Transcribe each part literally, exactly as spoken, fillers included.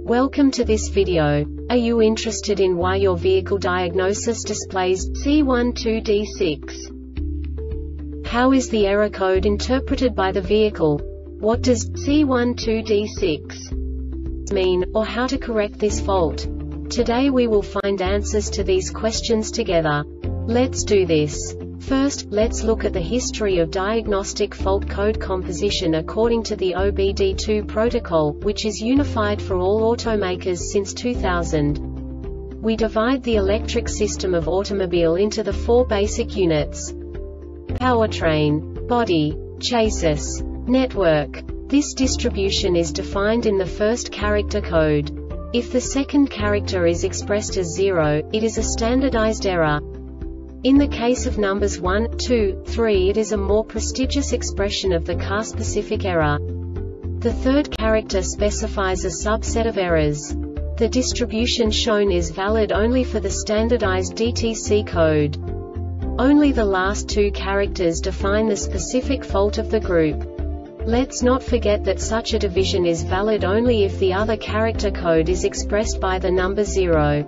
Welcome to this video. Are you interested in why your vehicle diagnosis displays C one two D six? How is the error code interpreted by the vehicle? What does C one two D six mean, or how to correct this fault? Today we will find answers to these questions together. Let's do this. First, let's look at the history of diagnostic fault code composition according to the O B D two protocol, which is unified for all automakers since two thousand. We divide the electric system of automobile into the four basic units: powertrain, body, chassis, network. This distribution is defined in the first character code. If the second character is expressed as zero, it is a standardized error. In the case of numbers one, two, three, it is a more prestigious expression of the car-specific error. The third character specifies a subset of errors. The distribution shown is valid only for the standardized D T C code. Only the last two characters define the specific fault of the group. Let's not forget that such a division is valid only if the other character code is expressed by the number zero.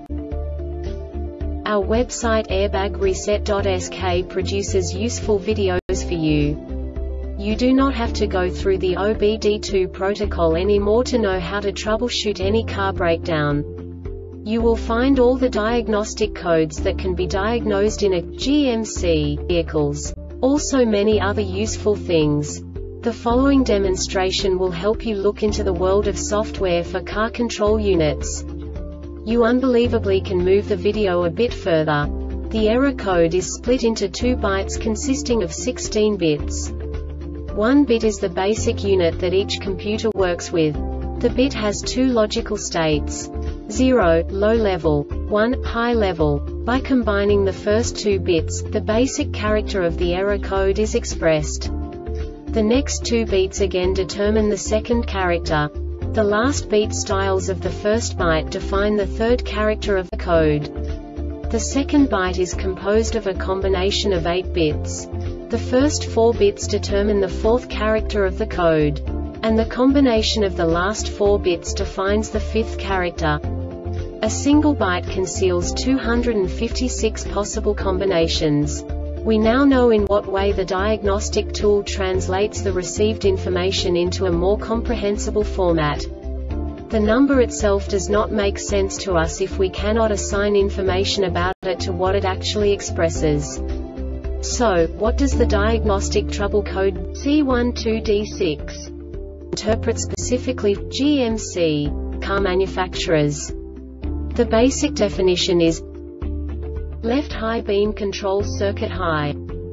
Our website airbag reset dot S K produces useful videos for you. You do not have to go through the O B D two protocol anymore to know how to troubleshoot any car breakdown. You will find all the diagnostic codes that can be diagnosed in a G M C vehicles. Also many other useful things. The following demonstration will help you look into the world of software for car control units. You unbelievably can move the video a bit further. The error code is split into two bytes consisting of sixteen bits. One bit is the basic unit that each computer works with. The bit has two logical states: zero, low level, one, high level. By combining the first two bits, the basic character of the error code is expressed. The next two bits again determine the second character. The last beat styles of the first byte define the third character of the code. The second byte is composed of a combination of eight bits. The first four bits determine the fourth character of the code. And the combination of the last four bits defines the fifth character. A single byte conceals two hundred fifty-six possible combinations. We now know in what way the diagnostic tool translates the received information into a more comprehensible format. The number itself does not make sense to us if we cannot assign information about it to what it actually expresses. So, what does the diagnostic trouble code C one two D six interpret specifically for G M C car manufacturers? The basic definition is left high beam control circuit high.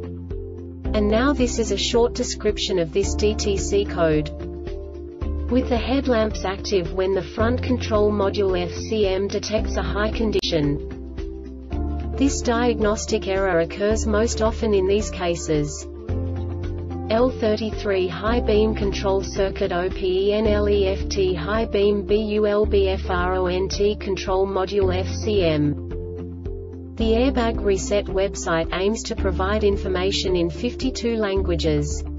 And now this is a short description of this D T C code. With the headlamps active when the front control module F C M detects a high condition. This diagnostic error occurs most often in these cases: L thirty-three high beam control circuit O P E N L E F T high beam B U L B F R O N T control module F C M. The Airbag Reset website aims to provide information in fifty-two languages.